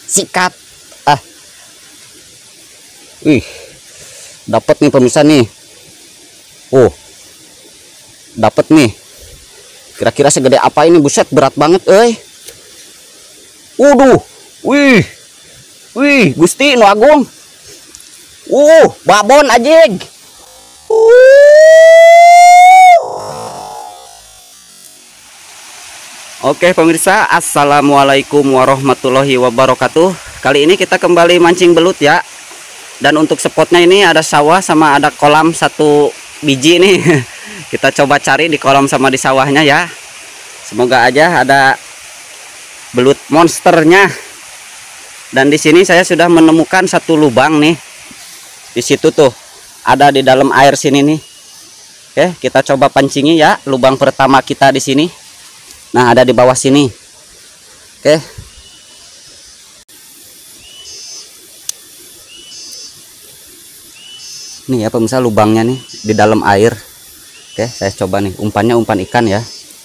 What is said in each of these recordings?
sikat. Wih, dapat nih pemirsa nih. Oh, dapat nih. Kira-kira segede apa ini? Buset, berat banget, Waduh, wih, Gusti nu agung. Babon ajeg. Oke pemirsa, assalamualaikum warahmatullahi wabarakatuh. Kali ini kita kembali mancing belut ya. Dan untuk spotnya ini ada sawah sama ada kolam satu biji nih. Kita coba cari di kolam sama di sawahnya ya. Semoga aja ada belut monsternya. Dan di sini saya sudah menemukan satu lubang nih. Di situ tuh ada di dalam air sini nih. Oke, kita coba pancingi ya. Lubang pertama kita di sini. Nah, ada di bawah sini. Oke. Nih ya pemirsa, lubangnya nih di dalam air. Oke, saya coba nih, umpannya umpan ikan ya.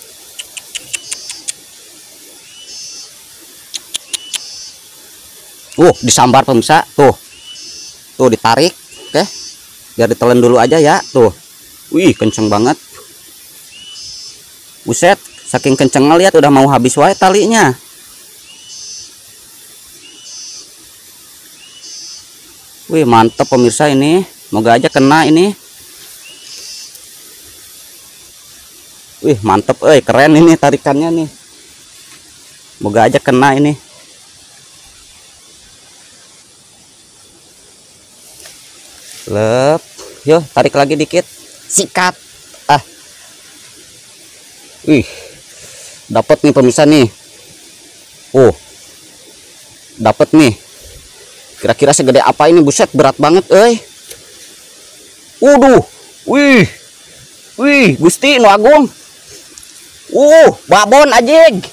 Disambar pemirsa, tuh ditarik. Oke, biar ditelan dulu aja ya, tuh. Wih, kenceng banget. Buset, saking kencengnya, lihat udah mau habis wae talinya. Wih, mantep pemirsa ini. Moga aja kena ini. Wih, mantep, keren ini tarikannya nih. Moga aja kena ini. Lep, yuk tarik lagi dikit. Sikat. Wih, dapat nih pemirsa nih. Dapat nih. Kira-kira segede apa ini? Buset, berat banget, Waduh, wih, Gusti nu agung. Babon ajeg.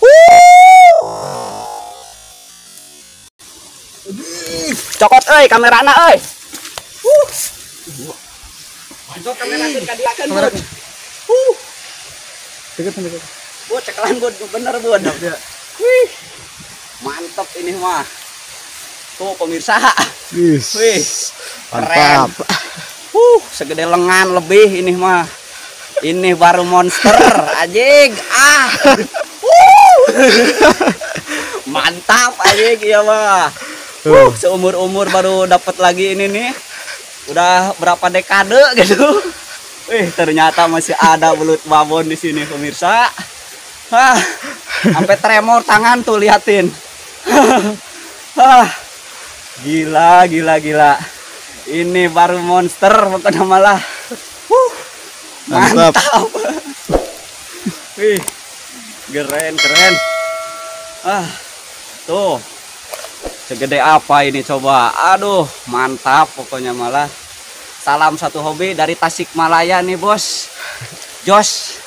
Cokot, kamerana, Mantap kamera kadiakan, Bud. Bud, cekelan, Bud, bener, Bud. Wih, mantap ini mah. Tuh pemirsa. Wih, keren. Segede lengan lebih ini mah. Ini baru monster, ajeg. Mantap ajeg ya mah. Seumur-umur baru dapat lagi ini nih. Udah berapa dekade gitu. Wih, ternyata masih ada belut babon di sini pemirsa. Sampai tremor tangan tuh, liatin. Gila. Ini baru monster pokoknya malah. Mantap. Wih, keren. Tuh. Segede apa ini coba. Aduh, mantap pokoknya malah. Salam satu hobi dari Tasikmalaya nih, Bos. Jos.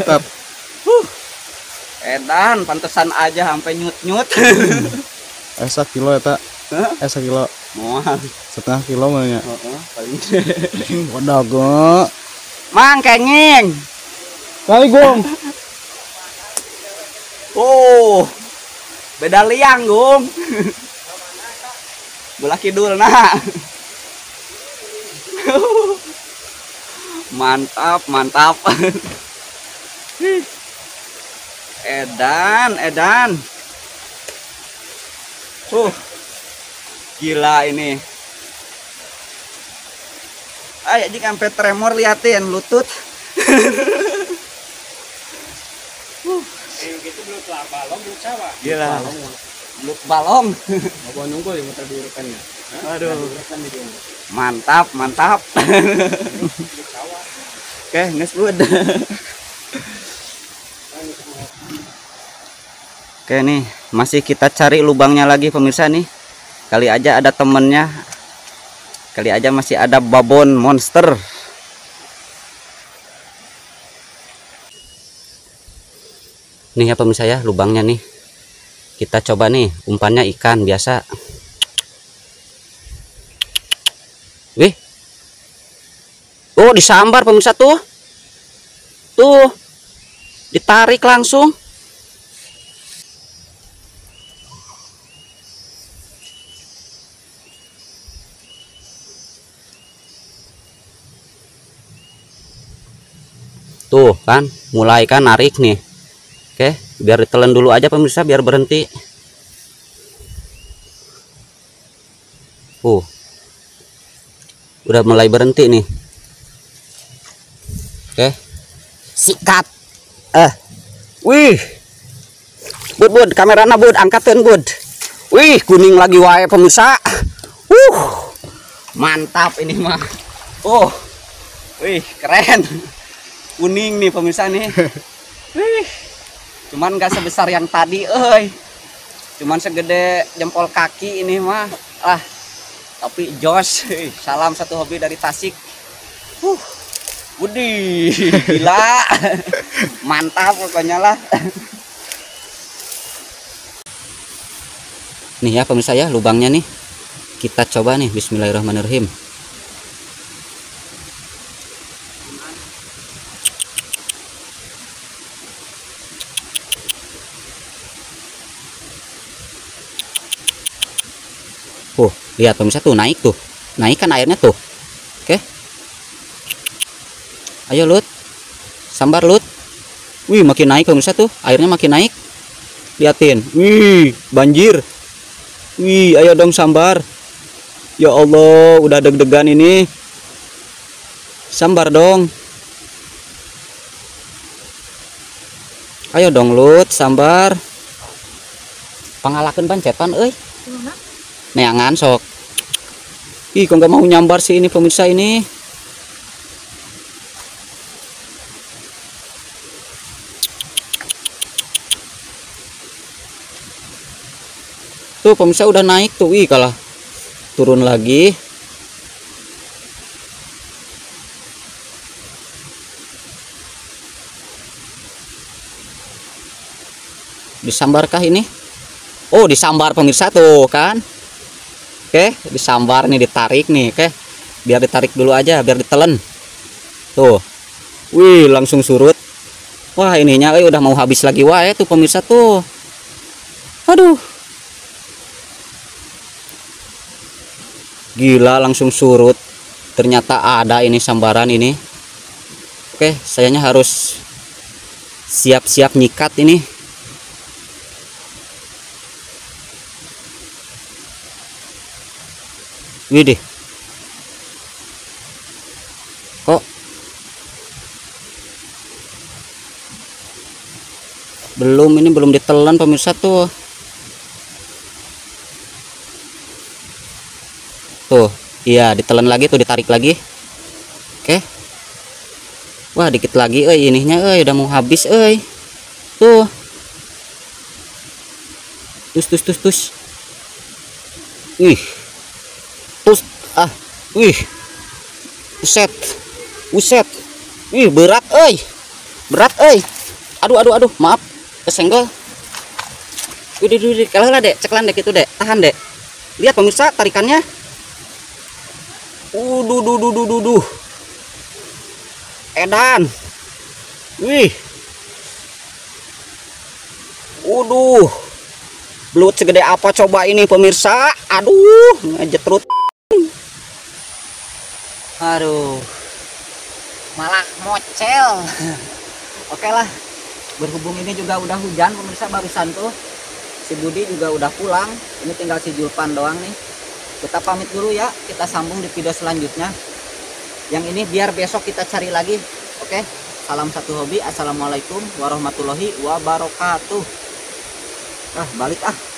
Edan, pantesan aja sampai nyut-nyut. Esa kilo ya, tak? Esa kilo. Mual. Setengah kilo malahnya. Paling. Wadah, go. Mang kenging. Kali, Gong. Beda liang, Gong. Belah kidul nah. Mantap. Edan. Gila ini. Jika sampai tremor, liatin lutut. Gitu belut balong, belut sawah. Gila. Belut balong. Mau nunggu yang muter diurukannya. Aduh. Mantap. Oke, nges bud. Oke nih, masih kita cari lubangnya lagi pemirsa nih. Kali aja ada temennya. Kali aja masih ada babon monster. Nih ya pemirsa ya, lubangnya nih. Kita coba nih, umpannya ikan biasa. Wih. Disambar pemirsa tuh. Ditarik langsung. kan mulai kan narik nih. Oke, biar ditelan dulu aja pemirsa biar berhenti. Udah mulai berhenti nih. Oke, sikat. Wih, bud kamerana bud, angkatin bud. Wih, kuning lagi wae pemirsa. Mantap ini mah. Wih, keren. Kuning nih pemirsa nih. Wih, cuman gak sebesar yang tadi, cuman segede jempol kaki ini mah. Tapi jos. Salam satu hobi dari Tasik. Widih, gila. Mantap pokoknya lah. Nih ya pemirsa ya, lubangnya nih. Kita coba nih, bismillahirrahmanirrahim. Lihat pemirsa tuh, naik tuh. Naik kan airnya tuh. Oke. Ayo Lut. Sambar Lut. Wih, makin naik pemirsa tuh. Airnya makin naik. Liatin. Wih, banjir. Wih, ayo dong sambar. Ya Allah, udah deg-degan ini. Sambar dong. Ayo dong Lut, sambar. Pangalakeun bancetan euy. Neangan sok. Ih, kok nggak mau nyambar sih ini pemirsa ini. Tuh pemirsa udah naik tuh. Wih, kalah turun lagi. Disambarkah ini? Oh, disambar pemirsa tuh kan. Oke, disambar nih, ditarik nih. Oke, biar ditarik dulu aja, biar ditelen. Tuh, wih, langsung surut. Wah, ininya udah mau habis lagi wae tuh pemirsa tuh. Aduh, gila, langsung surut. Ternyata ada ini sambaran ini. Oke, sayanya harus siap-siap nyikat ini. Widih, kok belum ditelan pemirsa tuh. Iya, ditelan lagi tuh, ditarik lagi. Oke. Wah, dikit lagi ininya udah mau habis tuh. Tus. Wih, wih, buset, wih, berat aduh, maaf, kesenggol. Widih, kalah lah dek, ceklan dek itu dek, tahan dek. Lihat pemirsa tarikannya. Duh, edan, wih, belut segede apa coba ini pemirsa. Aduh, ngejetrut. Aduh, malah mocel. Oke lah, berhubung ini juga udah hujan pemirsa barusan tuh. Si Budi juga udah pulang. Ini tinggal si Julpan doang nih. Kita pamit dulu ya. Kita sambung di video selanjutnya. Yang ini biar besok kita cari lagi. Oke. Salam satu hobi. Assalamualaikum warahmatullahi wabarakatuh. Balik